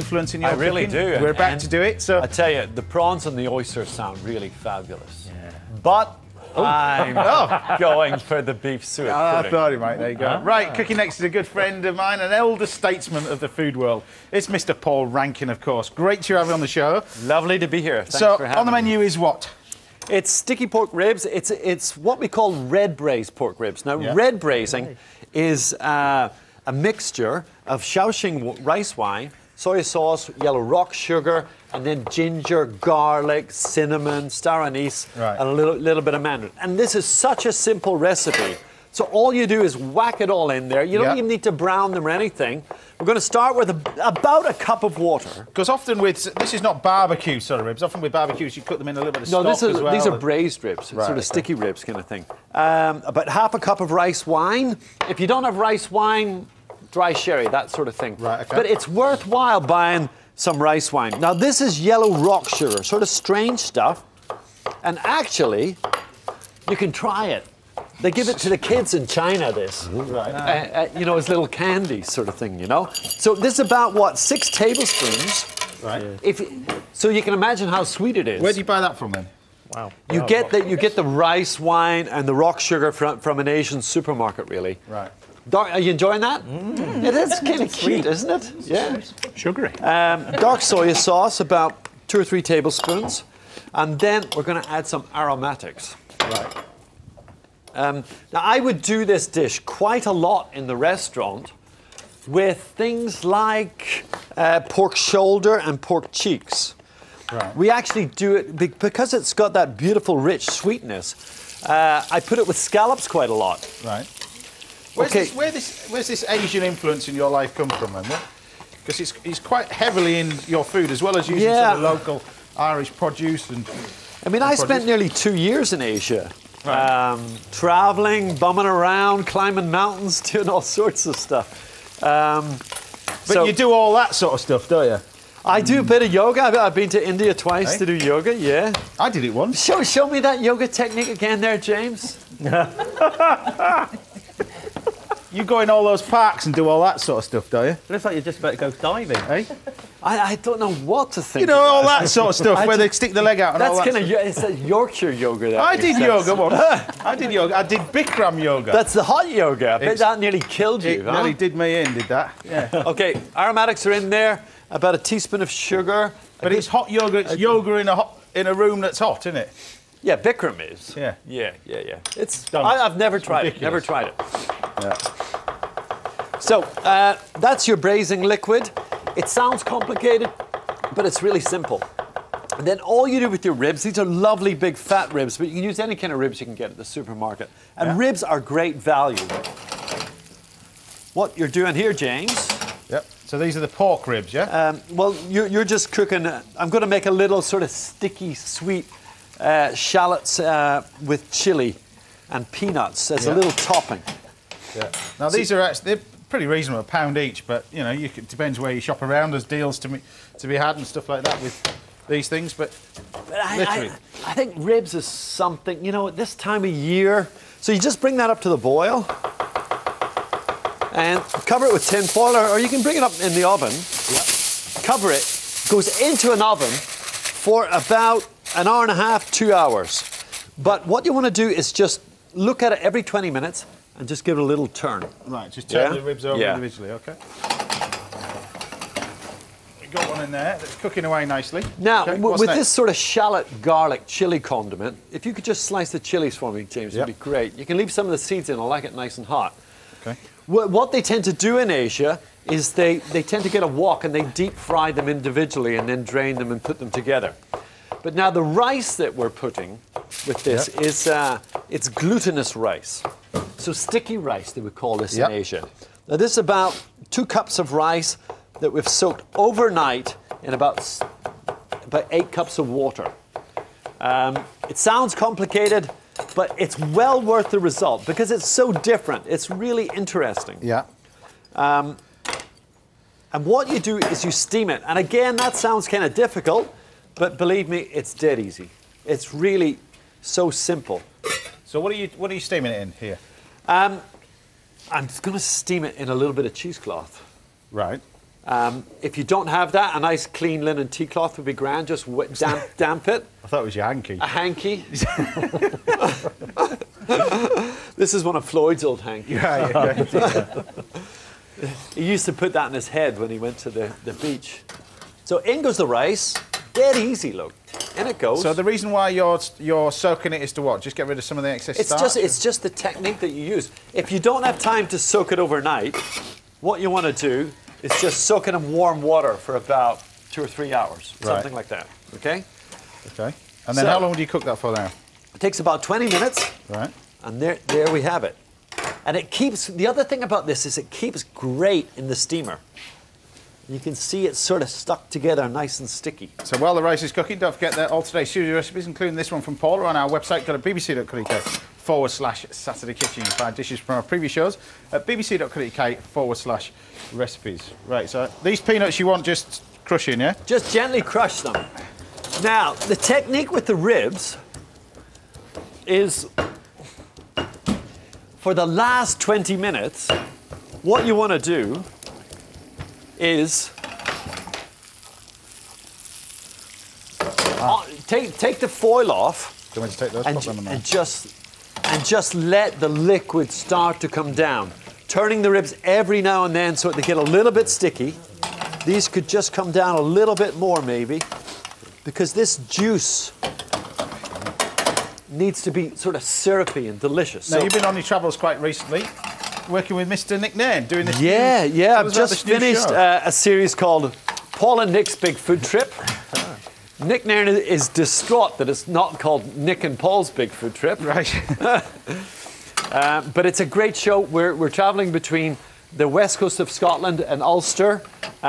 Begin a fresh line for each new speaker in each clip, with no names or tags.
influence in your cooking.
I really do.
We're about to do it, so...
I tell you, the prawns and the oysters sound really fabulous. Yeah. But I'm going for the beef suet pudding.
I thought it might. There you go. Right, cooking next is a good friend of mine, an elder statesman of the food world. It's Mr. Paul Rankin, of course. Great to have you on the show.
Lovely to be here. Thanks
so,
for having
on the menu is what?
It's sticky pork ribs. It's what we call red braised pork ribs. Now, red braising is a mixture of Shaoxing rice wine, soy sauce, yellow rock sugar, and then ginger, garlic, cinnamon, star anise, and a little bit of mandarin. And this is such a simple recipe. So all you do is whack it all in there. You don't even need to brown them or anything. We're going to start with about a cup of water. Because often this is not barbecue sort of ribs. Often with barbecues, you cook them in a little bit of stock as well. These are braised ribs, sort of sticky ribs kind of thing. About half a cup of rice wine. If you don't have rice wine, dry sherry, that sort of thing. Right, okay. But it's worthwhile buying some rice wine. Now, this is yellow rock sugar, sort of strange stuff. And actually, you can try it. They give it to the kids in China, this. You know, as little candy sort of thing, you know? So this is about, what, 6 tablespoons? Right. So you can imagine how sweet it is. Where do you buy that from, then? Wow. You get the rice wine and the rock sugar from an Asian supermarket, really. Right. Are you enjoying that? It is kind of cute, isn't it? Yeah. Sugary. Dark soy sauce, about 2 or 3 tablespoons. And then we're going to add some aromatics. Right. Now, I would do this dish quite a lot in the restaurant with things like pork shoulder and pork cheeks. Right. We actually do it because it's got that beautiful, rich sweetness. I put it with scallops quite a lot. Right. Where's this Asian influence in your life come from, then? Because it's quite heavily in your food, as well as using some of the local Irish produce and. I mean, I spent nearly 2 years in Asia. Right. Traveling, bumming around, climbing mountains, doing all sorts of stuff. But you do all that sort of stuff, don't you? I do a bit of yoga. I've been to India twice to do yoga, yeah. I did it once. Show me that yoga technique again there, James. You go in all those parks and do all that sort of stuff, don't you? It looks like you're just about to go diving. Eh? I don't know what to think. You know, all that sort of stuff where they stick the leg out and all that. That's kind of, it's a Yorkshire yoga. I did yoga once. I did yoga. I did Bikram yoga. That's the hot yoga. I bet that nearly killed you. It nearly did me in, did that? Yeah. Okay, aromatics are in there. About a teaspoon of sugar. But it's hot yoga. It's yoga in a room that's hot, isn't it? Yeah, Bikram is. Yeah. Yeah. It's. I've never tried it. Never tried it. Yeah. So that's your braising liquid. It sounds complicated, but it's really simple. And then all you do with your ribs, these are lovely big fat ribs, but you can use any kind of ribs you can get at the supermarket. And ribs are great value. What you're doing here, James. Yep. So these are the pork ribs, yeah? Well, you're just cooking. I'm going to make a little sort of sticky, sweet shallots with chili and peanuts as a little topping. Yeah. Now these are actually they're pretty reasonable, £1 each, but you know it depends where you shop around. There's deals to be had and stuff like that with these things. But I think ribs is something, you know, at this time of year. So you just bring that up to the boil and cover it with tin foil, or you can bring it up in the oven. Yep. Cover it. Goes into an oven for about an hour and a half, 2 hours. But what you want to do is just look at it every 20 minutes. And just give it a little turn. Right, just turn the ribs over individually, okay? We've got one in there that's cooking away nicely. Now, with this sort of shallot garlic chili condiment, if you could just slice the chilies for me, James, it'd be great. You can leave some of the seeds in. I like it nice and hot. Okay. What they tend to do in Asia is they tend to get a wok and they deep fry them individually and then drain them and put them together. But now the rice that we're putting with this is it's glutinous rice. So sticky rice, they would call this in Asia. Now this is about 2 cups of rice that we've soaked overnight in about 8 cups of water. It sounds complicated, but it's well worth the result because it's so different. It's really interesting. Yeah. And what you do is you steam it. And again, that sounds kind of difficult, but believe me, it's dead easy. It's really so simple. So what are you steaming it in here? I'm just going to steam it in a little bit of cheesecloth. Right. If you don't have that, a nice clean linen tea cloth would be grand. Just damp it.
I thought it was your hanky.
A hanky. This is one of Floyd's old hankies.
Yeah.
He used to put that in his head when he went to the beach. So in goes the rice. Dead easy, look. In it goes.
So the reason why you're soaking it is to what? Just get rid of some of the excess starch?
It's just the technique that you use. If you don't have time to soak it overnight, what you want to do is just soak it in warm water for about 2 or 3 hours, something like that. Okay?
Okay. And then how long do you cook that for now?
It takes about 20 minutes.
Right.
And there we have it. And it keeps, the other thing about this is it keeps great in the steamer. You can see it's sort of stuck together nice and sticky.
So while the rice is cooking, don't forget that all today's studio recipes, including this one from Paul, are on our website. Go to bbc.co.uk/Saturday Kitchen. You can find dishes from our previous shows at bbc.co.uk/recipes. Right, so these peanuts you want just crushing, yeah?
Just gently crush them. Now, the technique with the ribs is for the last 20 minutes, what you want to do is take the foil off.
Do you want me to take those?
And just let the liquid start to come down. Turning the ribs every now and then so they get a little bit sticky. These could just come down a little bit more maybe, because this juice needs to be sort of syrupy and delicious.
Now, you've been on your travels quite recently, working with Mr. Nick Nairn, doing this.
Yeah. I've just finished a series called Paul and Nick's Big Food Trip. Nick Nairn is distraught that it's not called Nick and Paul's Big Food Trip.
Right.
But it's a great show. We're traveling between the west coast of Scotland and Ulster,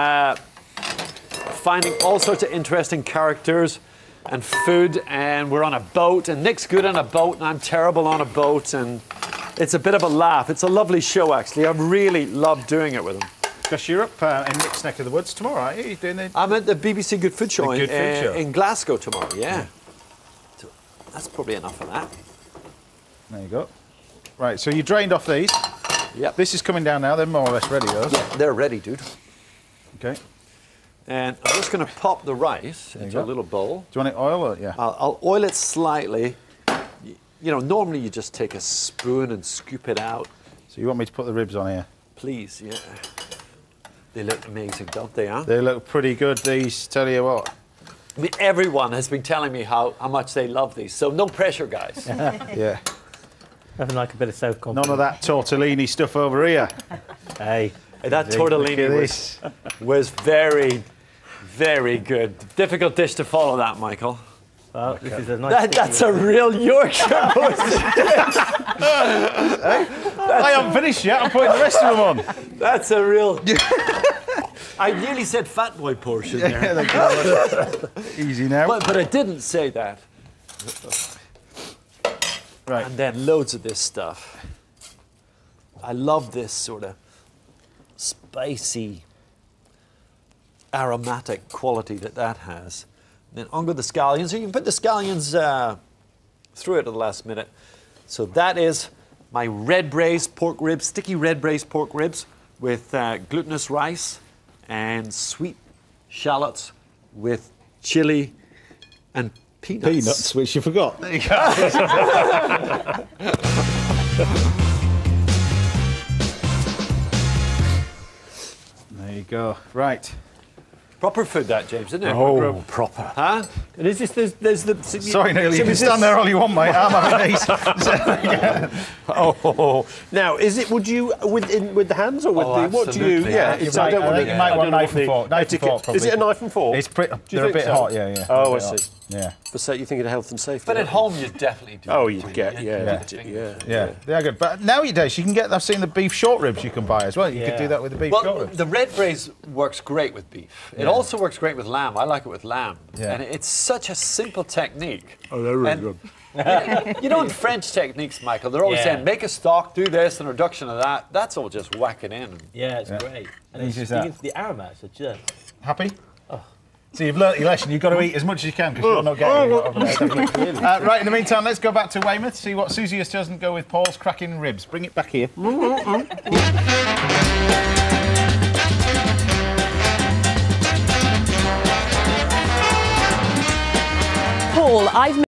finding all sorts of interesting characters and food, and we're on a boat, and Nick's good on a boat, and I'm terrible on a boat, and it's a bit of a laugh. It's a lovely show, actually. I really love doing it with him.
Because you're up in Nick's neck of the woods tomorrow, aren't you?
I'm at the BBC Good Food Show,
in
Glasgow tomorrow, yeah. So that's probably enough of that.
There you go. Right, so you drained off these.
Yep.
This is coming down now. They're more or less ready, those.
Yeah, they're ready, dude.
Okay.
And I'm just going to pop the rice into a little bowl.
Do you want it oil or, yeah?
I'll oil it slightly. You know, normally you just take a spoon and scoop it out.
So you want me to put the ribs on here?
Please, yeah. They look amazing, don't they, huh?
They look pretty good, these, tell you what.
I mean, everyone has been telling me how much they love these, so no pressure, guys.
Yeah.
Nothing like a bit of self-confidence.
None of that tortellini stuff over here.
Hey.
That tortellini was very, very good. Difficult dish to follow that, Michael.
Well, this is a nice
that's a real Yorkshire portion.
I haven't finished yet, I'm putting the rest of them on.
That's a real... I nearly said fat boy portion there.
Easy now.
But I didn't say that.
Right.
And then loads of this stuff. I love this sort of spicy, aromatic quality that has. And then on go the scallions. So you can put the scallions through it at the last minute. So that is my red braised pork ribs, sticky red braised pork ribs with glutinous rice and sweet shallots with chili and peanuts.
Peanuts, which you forgot. There you go. There you go. Right.
Proper food, that, James, isn't it?
Oh,
proper. Huh? And is this, there's the...
Sorry, Neil, you can stand there all you want, mate. I'm having these.
Now, is it, would you, with the hands or with the... What do you...
absolutely.
Yeah,
You might want knife and fork. Knife and fork, probably.
Is it a knife and fork?
It's pretty, they're a
think
bit
so?
hot, yeah.
Oh, I
They're a bit
see.
hot. Yeah.
For sake, you think of health and safety.
But at home, you definitely do.
Oh, you get,
Yeah,
yeah.
they are good. But nowadays, you can get, I've seen the beef short ribs you can buy as well. You could do that with the beef short
Well,
ribs.
the red braise works great with beef. It also works great with lamb. I like it with lamb.
Yeah.
And it's such a simple technique.
Oh, they're really
And-
good.
You know, in French techniques, Michael, they're always saying, make a stock, do this, an reduction of that. That's all just whack it in.
Yeah, it's great. And
Easy as
it's,
that.
the aromats are just...
Happy? So you've learnt your lesson. You've got to eat as much as you can because you're not getting a lot over there, definitely. Right, in the meantime, let's go back to Weymouth, see what Susie has chosen to go with Paul's cracking ribs. Bring it back here.
Paul, I've